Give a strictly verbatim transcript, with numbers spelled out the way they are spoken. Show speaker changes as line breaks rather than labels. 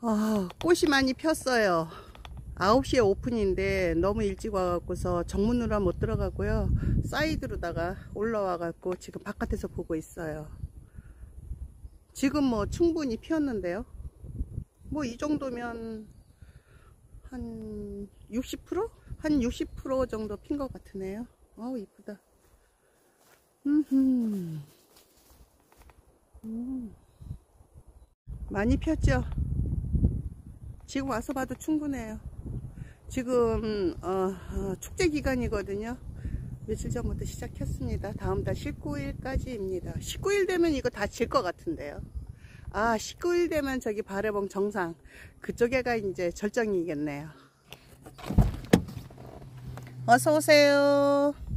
아, 꽃이 많이 폈어요. 아홉 시에 오픈인데 너무 일찍 와갖고서 정문으로 못 들어가고요. 사이드로다가 올라와갖고 지금 바깥에서 보고 있어요. 지금 뭐 충분히 피었는데요. 뭐 이 정도면 한 육십 퍼센트? 한 육십 퍼센트 정도 핀 것 같으네요. 어우 이쁘다. 음흠. 음. 많이 폈죠? 지금 와서 봐도 충분해요. 지금 어, 어, 축제 기간이거든요. 며칠 전부터 시작했습니다. 다음 달 십구 일까지입니다. 십구 일 되면 이거 다 질 것 같은데요. 아, 십구 일 되면 저기 바래봉 정상 그쪽에가 이제 절정이겠네요. 어서 오세요.